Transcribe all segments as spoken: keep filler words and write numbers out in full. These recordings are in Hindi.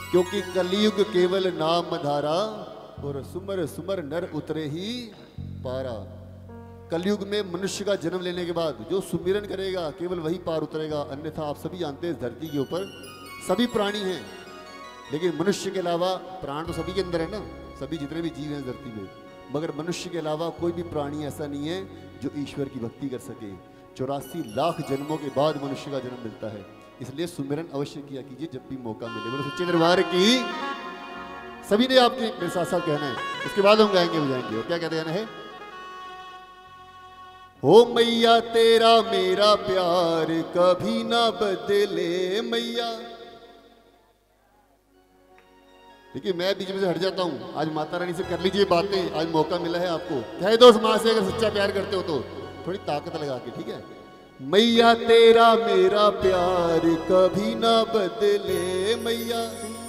क्योंकि कलयुग केवल नाम धारा और सुमर सुमर नर उतरे ही पारा। कलयुग में मनुष्य का जन्म लेने के बाद जो सुमिरन करेगा केवल वही पार उतरेगा, अन्यथा आप सभी जानते हैं इस धरती के ऊपर सभी प्राणी हैं, लेकिन मनुष्य के अलावा, प्राण तो सभी के अंदर है ना, सभी जितने भी जीव हैं धरती में, मगर मनुष्य के अलावा कोई भी प्राणी ऐसा नहीं है जो ईश्वर की भक्ति कर सके। चौरासी लाख जन्मों के बाद मनुष्य का जन्म मिलता है, इसलिए सुमिरन अवश्य किया कीजिए जब भी मौका मिले। बोलो सच्चे दरबार की। सभी ने आपके मेरे साथ साथ कहना है, उसके बाद हम गाएंगे बजाएंगे। और क्या कहते हैं है, हो मैया तेरा मेरा प्यार कभी ना बदले मैया। देखिए मैं बीच में से हट जाता हूं, आज माता रानी से कर लीजिए बातें, आज मौका मिला है आपको। कह दो उस मां से अगर सच्चा प्यार करते हो तो थोड़ी ताकत लगा के, ठीक है। मैया तेरा मेरा प्यार कभी ना बदले मैया,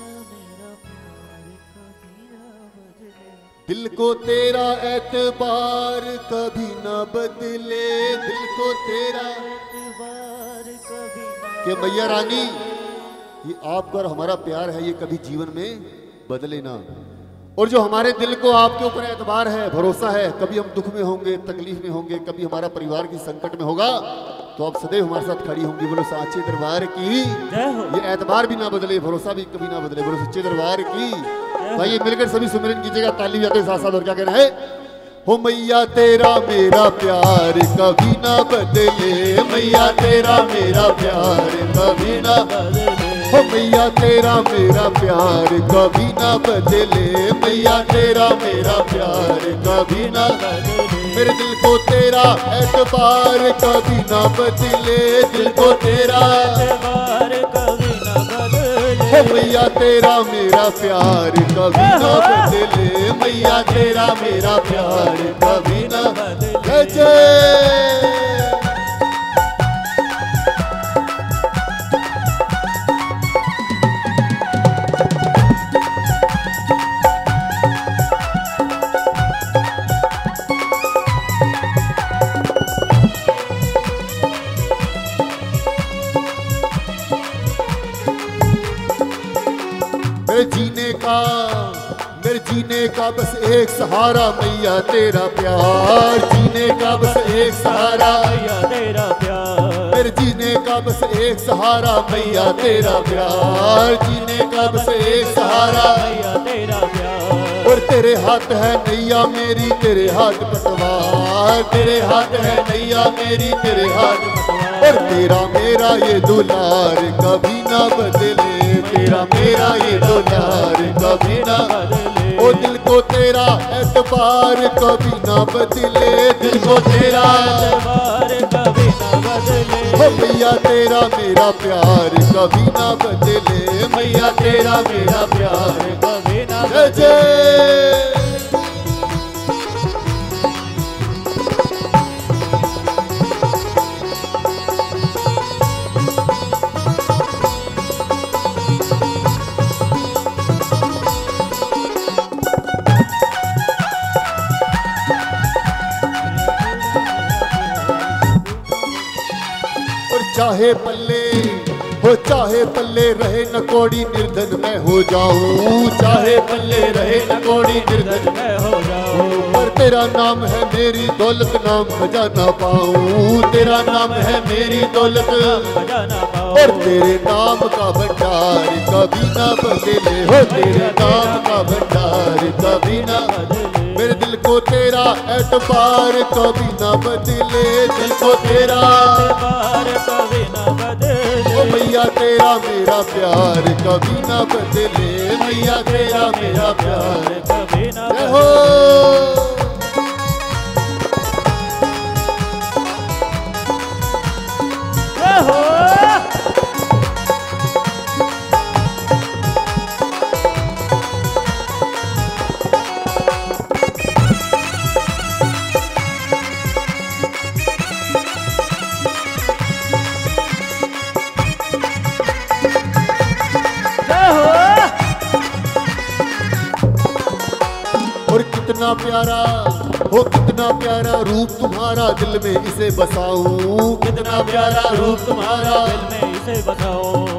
दिल को तेरा एतबार कभी ना बदले, दिल को तेरा एतबार कभी ना। कि मैया रानी ये आपका और हमारा प्यार है, ये कभी जीवन में बदले ना। और जो हमारे दिल को आपके ऊपर एतबार है, भरोसा है, कभी हम दुख में होंगे, तकलीफ में होंगे, कभी हमारा परिवार की संकट में होगा, तो आप सदैव हमारे साथ खड़ी होंगी। बोलो सच्चे दरबार की। ये एतबार भी ना बदले, भरोसा भी कभी ना बदले। बोलो सच्चे दरबार की। भाई मिलकर सभी सुमिरन कीजिएगा, ताली बजाते साथ साथ। और क्या कहना है, हो मैया तेरा मेरा प्यार कभी ना बदले, मैया तेरा मेरा प्यार कभी ना बदले, हो मैया तेरा मेरा प्यार कभी ना बदले, मैया तेरा मेरा प्यार कभी ना बदले, मेरे दिल को तेरा एतबार कभी ना बदले, दिल को तेरा एतबार कभी ना बदले, हो मैया तेरा मेरा प्यार कभी ना बदले, मैया तेरा मेरा प्यार कभी ना बदले। जय जीने का, मेरे जीने का बस एक सहारा मैया तेरा प्यार, जीने का बस एक सहारा मैया तेरा प्यार, मेरे जीने का बस एक सहारा मैया तेरा प्यार, जीने का बस एक सहारा मैया तेरा प्यार। और तेरे हाथ है नैया मेरी, तेरे हाथ पतवार, तेरे हाथ है नैया मेरी, तेरे हाथ पतवार, और तेरा मेरा ये दुलार कभी ना बदले, तेरा मेरा ये दुलार कभी ना बदले, ओ दिल को तेरा एतबार कभी ना बदले, दिल को तेरा एतबार कभी ना बदले, ओ मैया तेरा मेरा प्यार कभी ना बदले, मैया तेरा मेरा प्यार कभी ना बदले। चाहे पल्ले हो चाहे पल्ले रहे न कौड़ी निर्धन मैं हो जाऊं, चाहे पल्ले रहे न कौड़ी निर्धन मैं हो जाऊं, पर तेरा नाम है मेरी दौलत नाम बजा ना पाऊं, तेरा नाम है मेरी दौलत बजा ना पाऊं, और तेरे नाम का भंडार कभी ना बदले, हो तेरे नाम का भंडार कभी ना बदले, मेरे दिल को तेरा एतबार कभी ना बदले, दिल को तेरा एतबार कभी ना बदले, ओ मैया तेरा मेरा प्यार कभी ना बदले, मैया तेरा मेरा प्यार कभी ना बदले। कितना प्यारा हो कितना प्यारा रूप तुम्हारा दिल में इसे बसाऊं, कितना प्यारा रूप तुम्हारा दिल में इसे बसाऊं,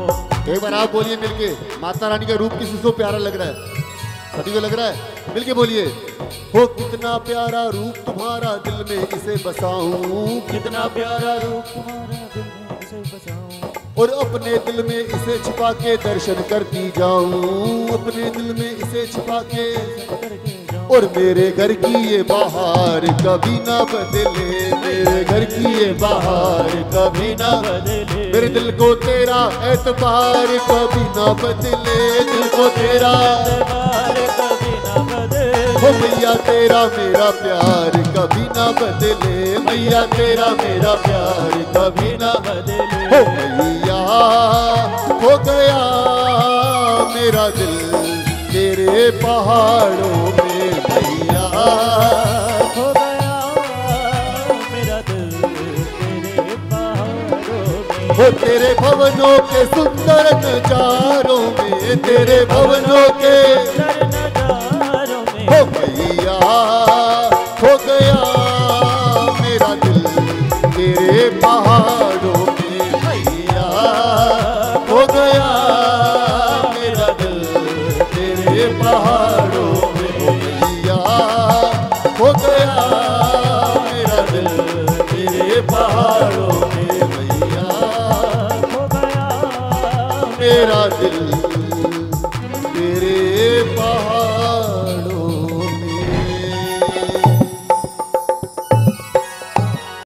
एक बार आप बोलिए मिलके, माता रानी का रूप किसी को प्यारा लग रहा है? सभी को लग रहा है? मिलके बोलिए, हो कितना प्यारा रूप तुम्हारा दिल में इसे बसाऊं, कितना प्यारा रूप तुम्हारा दिल में इसे बसाऊं, और अपने दिल में इसे छिपा के दर्शन करती जाऊं, अपने दिल में इसे छिपा के, और मेरे घर की ये बहार कभी ना बदले, मेरे घर की ये बहार कभी ना बदले, मेरे दिल को तेरा एतबार कभी ना बदले, दिल को तेरा एतबार कभी ना बदले, हो मैया तेरा मेरा प्यार कभी ना बदले, मैया तेरा मेरा प्यार कभी ना बदले, हो मैया हो गया मेरा दिल तेरे पहाड़ों में, मैया हो गया मेरा दिल तेरे पहाड़ों में, हो तेरे भवनों के सुंदर नजारों में, तेरे भवनों के नजारों में, हो मैया हो गया मेरा दिल तेरे पहाड़ों में, मैया हो गया मेरा दिल तेरे पहाड़ों में, हो मैया हो गया मेरा दिल तेरे पहाड़ों में, मैया हो गया मेरा दिल